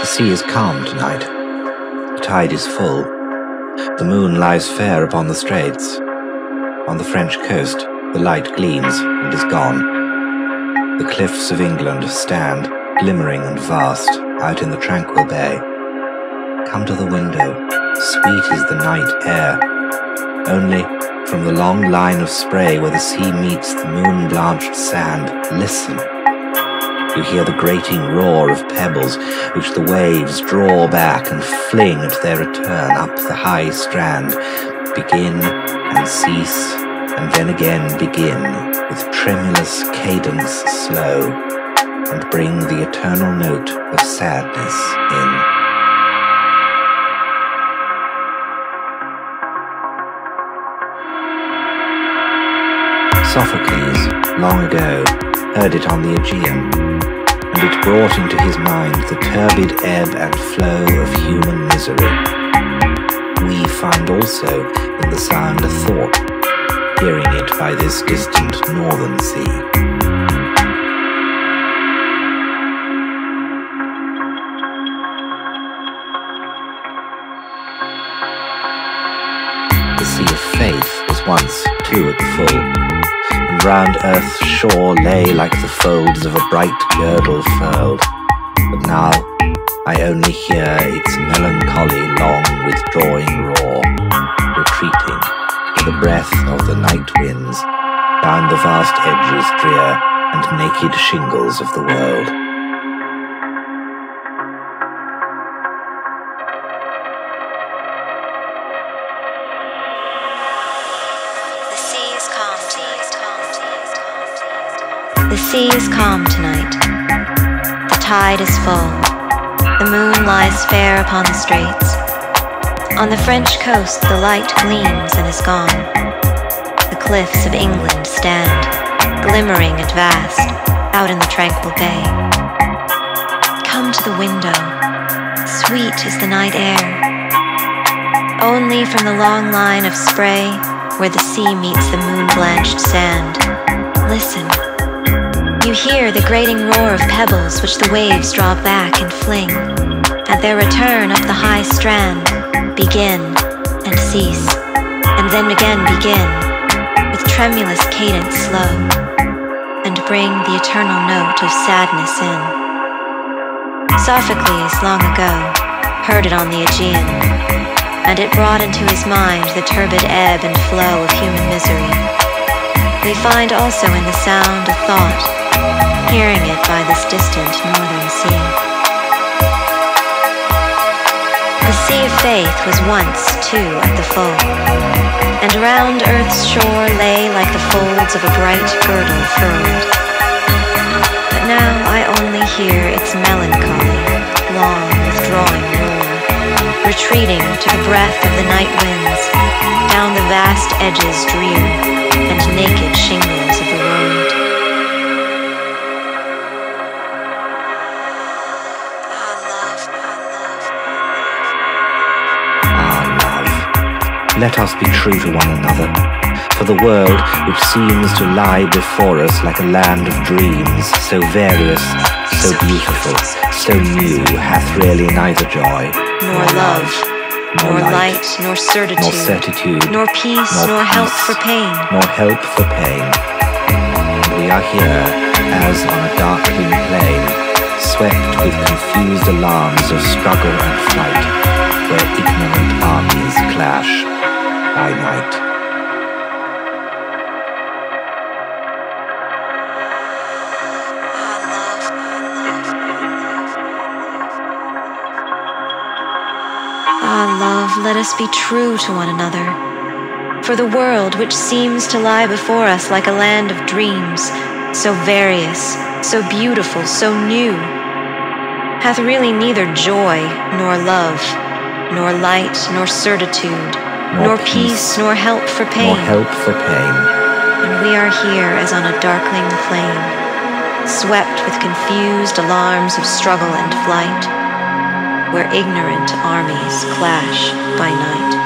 The sea is calm tonight. The tide is full. The moon lies fair upon the straits. On the French coast, the light gleams and is gone. The cliffs of England stand, glimmering and vast, out in the tranquil bay. Come to the window, sweet is the night air. Only, from the long line of spray where the sea meets the moon-blanched sand, listen. You hear the grating roar of pebbles, which the waves draw back and fling at their return up the high strand, begin and cease, and then again begin, with tremulous cadence slow, and bring the eternal note of sadness in. Sophocles, long ago, heard it on the Aegean, and it brought into his mind the turbid ebb and flow of human misery. We find also in the sound a thought, hearing it by this distant northern sea. The sea of faith was once too at the full, and round earth's shore lay like the folds of a bright girdle furled. But now I only hear its melancholy long withdrawing roar, retreating in the breath of the night winds down the vast edges drear and naked shingles of the world. The sea is calm tonight. The tide is full. The moon lies fair upon the straits. On the French coast the light gleams and is gone. The cliffs of England stand, glimmering and vast, out in the tranquil bay. Come to the window. Sweet is the night air. Only from the long line of spray, where the sea meets the moon-blanched sand, listen. You hear the grating roar of pebbles which the waves draw back and fling, at their return up the high strand, begin and cease, and then again begin, with tremulous cadence slow, and bring the eternal note of sadness in. Sophocles long ago heard it on the Aegean, and it brought into his mind the turbid ebb and flow of human misery. We find also in the sound a thought, hearing it by this distant northern sea. The sea of faith was once, too, at the full, and round earth's shore lay like the folds of a bright girdle furled. But now I only hear its melancholy, long withdrawing roar, retreating to the breath of the night winds, down the vast edges drear, and naked shingles of the road. Let us be true to one another, for the world, which seems to lie before us like a land of dreams, so various, so beautiful, so new, hath really neither joy, nor love, nor light, nor certitude, nor peace, nor help for pain. And we are here, as on a darkling plain, swept with confused alarms of struggle and flight, where ignorant armies clash by night. Ah, love, let us be true to one another. For the world, which seems to lie before us like a land of dreams, so various, so beautiful, so new, hath really neither joy, nor love, nor light, nor certitude, nor peace, nor help for pain. And we are here as on a darkling plain, swept with confused alarms of struggle and flight, where ignorant armies clash by night.